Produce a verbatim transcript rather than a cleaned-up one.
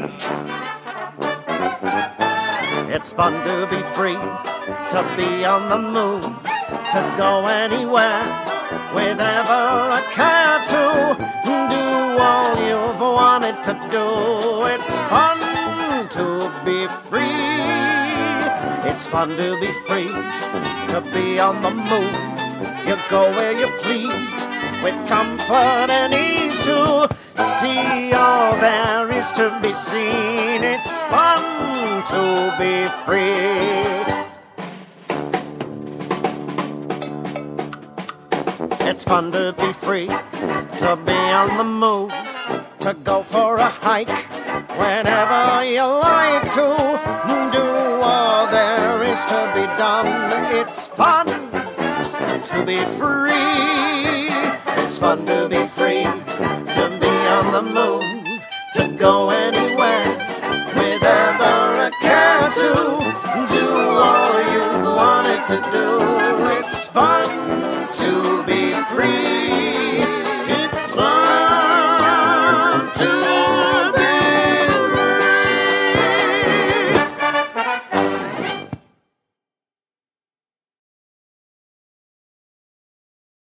It's fun to be free, to be on the move, to go anywhere, whenever I care to, do all you've wanted to do. It's fun to be free. It's fun to be free, to be on the move. You go where you please, with comfort and ease to see all there is to be seen. It's fun to be free. It's fun to be free, to be on the move, to go for a hike, whenever you like to, do all there is to be done. It's fun to be free. It's fun to be free, to be on the move, to go anywhere, whenever I care to, do all you wanted to do.